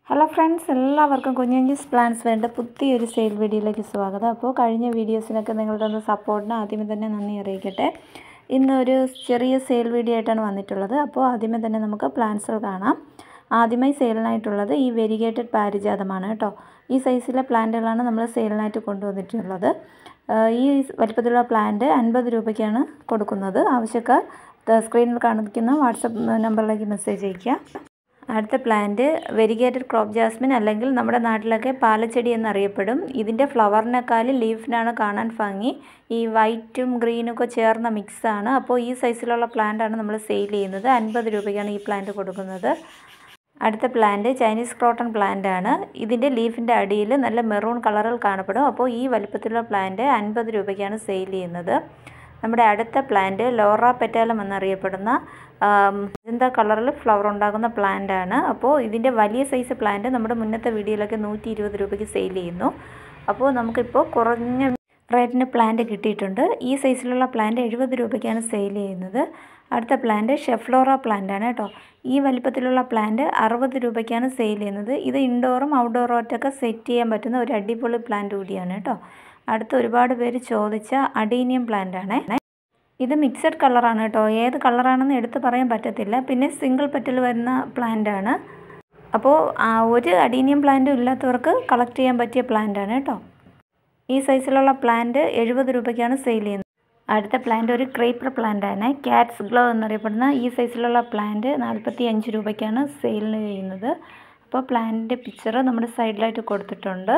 Hello friends, എല്ലാവർക്കും കുഞ്ഞുഞ്ഞീസ് plants വേണ്ട പുതിയൊരു സെയിൽ വീഡിയോയിലേക്ക് സ്വാഗതം. അപ്പോൾ കഴിഞ്ഞ വീഡിയോസിനൊക്കെ നിങ്ങളുടെ ഒന്ന് സപ്പോർട്ടിന് ആദ്യമേ തന്നെ നന്ദി അറിയിക്കട്ടെ. ഇന്നൊരു ചെറിയ സെയിൽ വീഡിയോ ആയിട്ടാണ് വന്നിട്ടുള്ളത്. അപ്പോൾ ആദ്യമേ തന്നെ നമുക്ക് പ്ലാന്റ്സുകൾ കാണാം. ആദ്യമായി സെയിലിനായിട്ടുള്ളത് ഈ വെരിഗേറ്റഡ് പാരിജാതമാണ് കേട്ടോ. ഈ സൈസിലെ പ്ലാന്റുകളാണ് നമ്മൾ സെയിലിനായിട്ട് കൊണ്ടുവന്നിട്ടുള്ളത്. ഈ വലിപ്പത്തിലുള്ള പ്ലാന്റ് 50 രൂപയ്ക്കാണ് കൊടുക്കുന്നത്. ആവശ്യക്കാർ സ്ക്രീനിൽ കാണിക്കുന്ന വാട്സപ്പ് നമ്പറിലേക്ക് മെസ്സേജ് അയയ്ക്കുക. അടുത്ത പ്ലാന്റ് വെരിഗേറ്റഡ് ക്രോപ്പ് ജാസ്മിൻ, അല്ലെങ്കിൽ നമ്മുടെ നാട്ടിലൊക്കെ പാലച്ചെടി എന്നറിയപ്പെടും. ഇതിൻ്റെ ഫ്ലവറിനേക്കാളും ലീഫിനാണ് കാണാൻ ഭംഗി. ഈ വൈറ്റും ഗ്രീനൊക്കെ ചേർന്ന മിക്സാണ്. അപ്പോൾ ഈ സൈസിലുള്ള പ്ലാന്റാണ് നമ്മൾ സെയിൽ ചെയ്യുന്നത്. 50 രൂപയ്ക്കാണ് ഈ പ്ലാന്റ് കൊടുക്കുന്നത്. അടുത്ത പ്ലാന്റ് ചൈനീസ് ക്രോട്ടൺ പ്ലാന്റ് ആണ്. ഇതിൻ്റെ ലീഫിൻ്റെ അടിയിൽ നല്ല മെറൂൺ കളറിൽ കാണപ്പെടും. അപ്പോൾ ഈ വലിപ്പത്തിലുള്ള പ്ലാന്റ് 50 രൂപയ്ക്കാണ് സെയിൽ ചെയ്യുന്നത്. നമ്മുടെ അടുത്ത പ്ലാന്റ് ലോറ പെറ്റാലം എന്നറിയപ്പെടുന്ന മജന്ത കളറിൽ ഫ്ലവർ ഉണ്ടാകുന്ന പ്ലാന്റ് ആണ്. അപ്പോൾ ഇതിൻ്റെ വലിയ സൈസ് പ്ലാന്റ് നമ്മുടെ മുന്നത്തെ വീഡിയോയിലൊക്കെ 120 രൂപയ്ക്ക് സെയിൽ ചെയ്യുന്നു. അപ്പോൾ നമുക്കിപ്പോൾ കുറഞ്ഞ റേറ്റിന് പ്ലാന്റ് കിട്ടിയിട്ടുണ്ട്. ഈ സൈസിലുള്ള പ്ലാന്റ് 70 രൂപയ്ക്കാണ് സെയിൽ ചെയ്യുന്നത്. അടുത്ത പ്ലാന്റ് ഷെഫ്ലോറ പ്ലാന്റ് ആണ് കേട്ടോ. ഈ വലിപ്പത്തിലുള്ള പ്ലാന്റ് 60 രൂപയ്ക്കാണ് സെയിൽ ചെയ്യുന്നത്. ഇത് ഇൻഡോറും ഔട്ട്ഡോറും ആയിട്ടൊക്കെ സെറ്റ് ചെയ്യാൻ പറ്റുന്ന ഒരു അടിപൊളി പ്ലാന്റ് കൂടിയാണ് കേട്ടോ. അടുത്ത ഒരുപാട് പേര് ചോദിച്ച അഡീനിയം പ്ലാന്റ് ആണ്. ഇത് മിക്സഡ് കളറാണ് കേട്ടോ. ഏത് കളറാണെന്ന് എടുത്ത് പറയാൻ പറ്റത്തില്ല. പിന്നെ സിംഗിൾ പെറ്റൽ വരുന്ന പ്ലാന്റ് ആണ്. അപ്പോൾ ഒരു അഡീനിയം പ്ലാന്റും ഇല്ലാത്തവർക്ക് കളക്ട് ചെയ്യാൻ പറ്റിയ പ്ലാന്റ് ആണ് കേട്ടോ. ഈ സൈസിലുള്ള പ്ലാന്റ് 70 രൂപയ്ക്കാണ് സെയിൽ ചെയ്യുന്നത്. അടുത്ത പ്ലാന്റ് ഒരു ക്രീപ്പർ പ്ലാന്റ് ആണ്. ക്യാറ്റ്സ് ഗ്ലോ എന്നറിയപ്പെടുന്ന ഈ സൈസിലുള്ള പ്ലാന്റ് 45 രൂപയ്ക്കാണ് സെയിൽ ചെയ്യുന്നത്. അപ്പോൾ പ്ലാന്റിൻ്റെ പിക്ചർ നമ്മുടെ സൈഡിലായിട്ട് കൊടുത്തിട്ടുണ്ട്.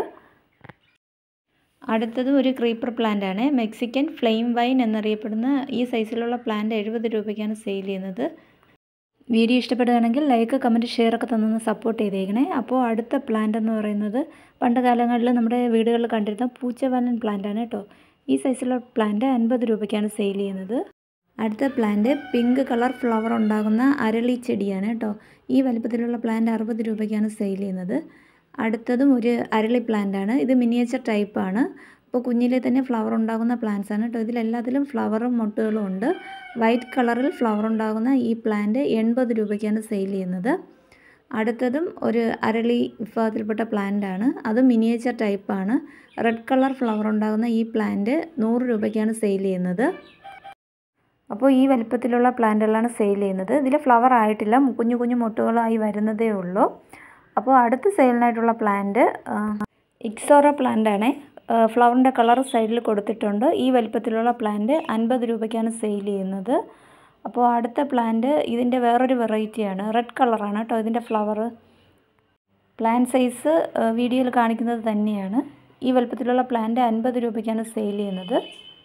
അടുത്തത് ഒരു ക്രീപ്പർ പ്ലാന്റ് ആണ്. മെക്സിക്കൻ ഫ്ലെയിം വൈൻ എന്നറിയപ്പെടുന്ന ഈ സൈസിലുള്ള പ്ലാന്റ് 70 രൂപയ്ക്കാണ് സെയിൽ ചെയ്യുന്നത്. വീഡിയോ ഇഷ്ടപ്പെടുകയാണെങ്കിൽ ലൈക്ക്, കമൻറ്റ്, ഷെയർ ഒക്കെ തന്നൊന്ന് സപ്പോർട്ട് ചെയ്തേക്കണേ. അപ്പോൾ അടുത്ത പ്ലാന്റ് എന്ന് പറയുന്നത് പണ്ട് കാലങ്ങളിൽ നമ്മുടെ വീടുകളിൽ കണ്ടിരുന്ന പൂച്ചവാലൻ പ്ലാന്റ് ആണ് കേട്ടോ. ഈ സൈസിലുള്ള പ്ലാന്റ് 50 രൂപയ്ക്കാണ് സെയിൽ ചെയ്യുന്നത്. അടുത്ത പ്ലാന്റ് പിങ്ക് കളർ ഫ്ലവർ ഉണ്ടാകുന്ന അരളി ചെടിയാണ് കേട്ടോ. ഈ വലിപ്പത്തിലുള്ള പ്ലാന്റ് 60 രൂപയ്ക്കാണ് സെയിൽ ചെയ്യുന്നത്. അടുത്തതും ഒരു അരളി പ്ലാന്റ് ആണ്. ഇത് മിനിയേച്ചർ ടൈപ്പാണ്. അപ്പോൾ കുഞ്ഞിലെ തന്നെ ഫ്ലവർ ഉണ്ടാകുന്ന പ്ലാന്റ്സ് ആണ് കേട്ടോ. ഇതിലെല്ലാത്തിലും ഫ്ലവറും മൊട്ടുകളും ഉണ്ട്. വൈറ്റ് കളറിൽ ഫ്ലവർ ഉണ്ടാകുന്ന ഈ പ്ലാന്റ് 80 രൂപയ്ക്കാണ് സെയിൽ ചെയ്യുന്നത്. അടുത്തതും ഒരു അരളി വിഭാഗത്തിൽപ്പെട്ട പ്ലാന്റ് ആണ്. അത് മിനിയേച്ചർ ടൈപ്പാണ്. റെഡ് കളർ ഫ്ലവർ ഉണ്ടാകുന്ന ഈ പ്ലാന്റ് 100 രൂപയ്ക്കാണ് സെയിൽ ചെയ്യുന്നത്. അപ്പോൾ ഈ വലിപ്പത്തിലുള്ള പ്ലാന്റുകളാണ് സെയിൽ ചെയ്യുന്നത്. ഇതിൽ ഫ്ലവർ ആയിട്ടില്ല, കുഞ്ഞു കുഞ്ഞു മൊട്ടുകളായി വരുന്നതേ ഉള്ളൂ. അപ്പോൾ അടുത്ത സെയിലിനായിട്ടുള്ള പ്ലാന്റ് ഇക്സോറ പ്ലാന്റ് ആണ്. ഫ്ലവറിൻ്റെ കളർ സൈഡിൽ കൊടുത്തിട്ടുണ്ട്. ഈ വലിപ്പത്തിലുള്ള പ്ലാന്റ് 50 രൂപയ്ക്കാണ് സെയിൽ ചെയ്യുന്നത്. അപ്പോൾ അടുത്ത പ്ലാന്റ് ഇതിൻ്റെ വേറൊരു വെറൈറ്റിയാണ്. റെഡ് കളറാണ് കേട്ടോ ഇതിൻ്റെ ഫ്ലവർ. പ്ലാന്റ് സൈസ് വീഡിയോയിൽ കാണിക്കുന്നത് തന്നെയാണ്. ഈ വലിപ്പത്തിലുള്ള പ്ലാന്റ് 50 രൂപയ്ക്കാണ് സെയിൽ ചെയ്യുന്നത്.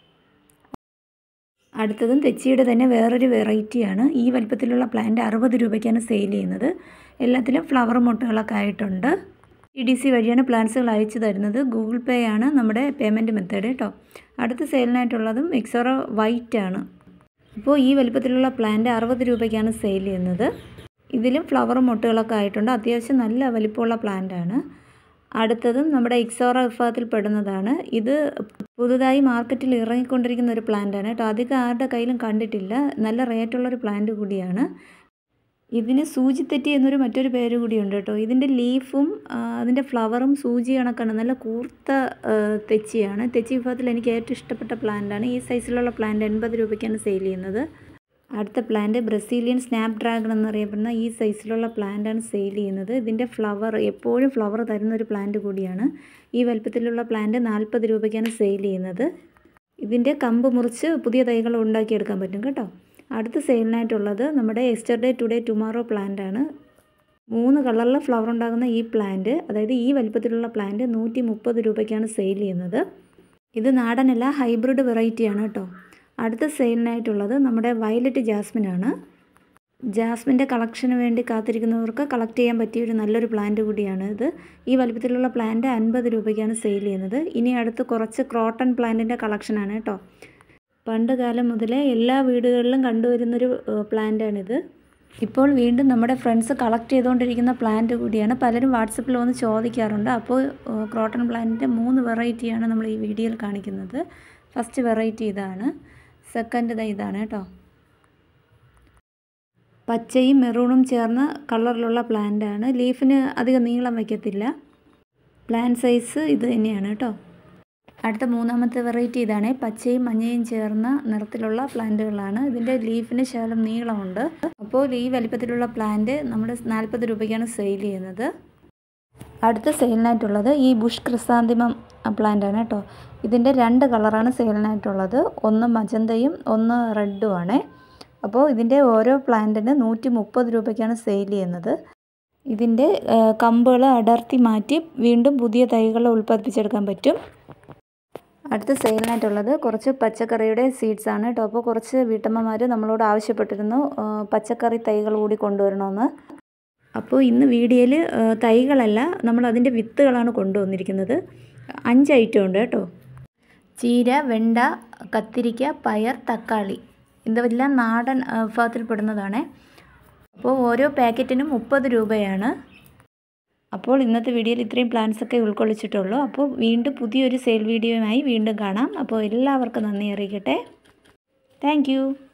അടുത്തതും തെച്ചിയുടെ തന്നെ വേറൊരു വെറൈറ്റിയാണ്. ഈ വലിപ്പത്തിലുള്ള പ്ലാന്റ് 60 രൂപയ്ക്കാണ് സെയിൽ ചെയ്യുന്നത്. എല്ലാത്തിലും ഫ്ലവർ മൊട്ടുകളൊക്കെ ആയിട്ടുണ്ട്. dtdc വഴിയാണ് പ്ലാന്റ്സുകൾ അയച്ചു തരുന്നത്. ഗൂഗിൾ പേ ആണ് നമ്മുടെ പേയ്മെൻറ്റ് മെത്തേഡ് കേട്ടോ. അടുത്ത സെയിലിനായിട്ടുള്ളതും എക്സോറ വൈറ്റ് ആണ്. അപ്പോൾ ഈ വലിപ്പത്തിലുള്ള പ്ലാന്റ് 60 രൂപയ്ക്കാണ് സെയിൽ ചെയ്യുന്നത്. ഇതിലും ഫ്ലവർ മൊട്ടുകളൊക്കെ ആയിട്ടുണ്ട്. അത്യാവശ്യം നല്ല വലിപ്പമുള്ള പ്ലാന്റ് ആണ്. അടുത്തതും നമ്മുടെ ഇക്സോറ വിഭാഗത്തിൽ പെടുന്നതാണ്. ഇത് പുതുതായി മാർക്കറ്റിൽ ഇറങ്ങിക്കൊണ്ടിരിക്കുന്ന ഒരു പ്ലാന്റ് ആണ് കേട്ടോ. അധികം ആരുടെ കയ്യിലും കണ്ടിട്ടില്ല. നല്ല റേറ്റുള്ളൊരു പ്ലാന്റ് കൂടിയാണ്. ഇതിന് സൂചിത്തെറ്റി എന്നൊരു മറ്റൊരു പേര് കൂടിയുണ്ട് കേട്ടോ. ഇതിൻ്റെ ലീഫും അതിൻ്റെ ഫ്ലവറും സൂചി കണക്കാണ്. നല്ല കൂർത്ത തെച്ചിയാണ്. തെച്ചി വിഭാഗത്തിൽ എനിക്ക് ഏറ്റവും ഇഷ്ടപ്പെട്ട പ്ലാന്റാണ്. ഈ സൈസിലുള്ള പ്ലാന്റ് 80 രൂപയ്ക്കാണ് സെയിൽ ചെയ്യുന്നത്. അടുത്ത പ്ലാന്റ് ബ്രസീലിയൻ സ്നാപ്പ് ഡ്രാഗൺ എന്നറിയപ്പെടുന്ന ഈ സൈസിലുള്ള പ്ലാന്റാണ് സെയിൽ ചെയ്യുന്നത്. ഇതിൻ്റെ ഫ്ലവർ എപ്പോഴും ഫ്ലവർ തരുന്നൊരു പ്ലാന്റ് കൂടിയാണ്. ഈ വലിപ്പത്തിലുള്ള പ്ലാന്റ് 40 രൂപയ്ക്കാണ് സെയിൽ ചെയ്യുന്നത്. ഇതിൻ്റെ കമ്പ് മുറിച്ച് പുതിയ തൈകൾ ഉണ്ടാക്കിയെടുക്കാൻ പറ്റും കേട്ടോ. അടുത്ത സെയിലിനായിട്ടുള്ളത് നമ്മുടെ യെസ്റ്റർഡേ ടുഡേ ടുമോറോ പ്ലാന്റ് ആണ്. 3 കളറിൽ ഫ്ലവർ ഉണ്ടാകുന്ന ഈ പ്ലാന്റ്, അതായത് ഈ വലിപ്പത്തിലുള്ള പ്ലാന്റ് 130 രൂപയ്ക്കാണ് സെയിൽ ചെയ്യുന്നത്. ഇത് നാടനല്ല, ഹൈബ്രിഡ് വെറൈറ്റിയാണ് കേട്ടോ. അടുത്ത സെയിലിനായിട്ടുള്ളത് നമ്മുടെ വയലറ്റ് ജാസ്മിൻ ആണ്. ജാസ്മിൻ്റെ കളക്ഷന് വേണ്ടി കാത്തിരിക്കുന്നവർക്ക് കളക്ട് ചെയ്യാൻ പറ്റിയൊരു നല്ലൊരു പ്ലാന്റ് കൂടിയാണ് ഇത്. ഈ വലിപ്പത്തിലുള്ള പ്ലാന്റ് 50 രൂപയ്ക്കാണ് സെയിൽ ചെയ്യുന്നത്. ഇനി അടുത്ത് കുറച്ച് ക്രോട്ടൺ പ്ലാന്റിൻ്റെ കളക്ഷനാണ് കേട്ടോ. പണ്ട് കാലം മുതലേ എല്ലാ വീടുകളിലും കണ്ടുവരുന്നൊരു പ്ലാന്റാണിത്. ഇപ്പോൾ വീണ്ടും നമ്മുടെ ഫ്രണ്ട്സ് കളക്ട് ചെയ്തുകൊണ്ടിരിക്കുന്ന പ്ലാന്റ് കൂടിയാണ്. പലരും വാട്സപ്പിൽ വന്ന് ചോദിക്കാറുണ്ട്. അപ്പോൾ ക്രോട്ടൺ പ്ലാന്റിൻ്റെ 3 വെറൈറ്റിയാണ് നമ്മൾ ഈ വീഡിയോയിൽ കാണിക്കുന്നത്. ഫസ്റ്റ് വെറൈറ്റി ഇതാണ്. സെക്കൻഡ് ഇതാണ് കേട്ടോ. പച്ചയും മെറൂണും ചേർന്ന കളറിലുള്ള പ്ലാന്റാണ്. ലീഫിന് അധികം നീളം വയ്ക്കത്തില്ല. പ്ലാന്റ് സൈസ് ഇത് തന്നെയാണ് കേട്ടോ. അടുത്ത മൂന്നാമത്തെ വെറൈറ്റി ഇതാണ്. പച്ചയും മഞ്ഞയും ചേർന്ന നിറത്തിലുള്ള പ്ലാന്റുകളാണ്. ഇതിൻ്റെ ലീഫിന് ശകലം നീളമുണ്ട്. അപ്പോൾ ഈ വലിപ്പത്തിലുള്ള പ്ലാന്റ് നമ്മൾ 40 രൂപയ്ക്കാണ് സെയിൽ ചെയ്യുന്നത്. അടുത്ത സെയിലിനായിട്ടുള്ളത് ഈ ബുഷ് ക്രിസാന്തിമം പ്ലാന്റാണ് കേട്ടോ. ഇതിൻ്റെ 2 കളറാണ് സെയിലിനായിട്ടുള്ളത്. ഒന്ന് മജന്തയും ഒന്ന് റെഡുമാണ്. അപ്പോൾ ഇതിൻ്റെ ഓരോ പ്ലാന്റിന് 130 രൂപയ്ക്കാണ് സെയിൽ ചെയ്യുന്നത്. ഇതിൻ്റെ കമ്പുകൾ അടർത്തി മാറ്റി വീണ്ടും പുതിയ തൈകൾ ഉൽപ്പാദിപ്പിച്ചെടുക്കാൻ പറ്റും. അടുത്ത സെയിലിനായിട്ടുള്ളത് കുറച്ച് പച്ചക്കറിയുടെ സീഡ്സ് ആണ് കേട്ടോ. അപ്പോൾ കുറച്ച് വീട്ടമ്മമാർ നമ്മളോട് ആവശ്യപ്പെട്ടിരുന്നു പച്ചക്കറി തൈകൾ കൂടി കൊണ്ടുവരണമെന്ന്. അപ്പോൾ ഇന്ന് വീഡിയോയിൽ തൈകളല്ല, നമ്മൾ അതിൻ്റെ വിത്തുകളാണ് കൊണ്ടുവന്നിരിക്കുന്നത്. 5 ഐറ്റം ഉണ്ട് കേട്ടോ. ചീര, വെണ്ട, കത്തിരിക്ക, പയർ, തക്കാളി, ഇതെല്ലാം നാടൻ വിഭാഗത്തിൽപ്പെടുന്നതാണ്. അപ്പോൾ ഓരോ പാക്കറ്റിനും 30 രൂപയാണ്. അപ്പോൾ ഇന്നത്തെ വീഡിയോയിൽ ഇത്രയും പ്ലാന്റ്സൊക്കെ ഉൾക്കൊള്ളിച്ചിട്ടുള്ളൂ. അപ്പോൾ വീണ്ടും പുതിയൊരു സെയിൽ വീഡിയോയുമായി വീണ്ടും കാണാം. അപ്പോൾ എല്ലാവർക്കും നന്ദി അറിയിക്കട്ടെ. താങ്ക്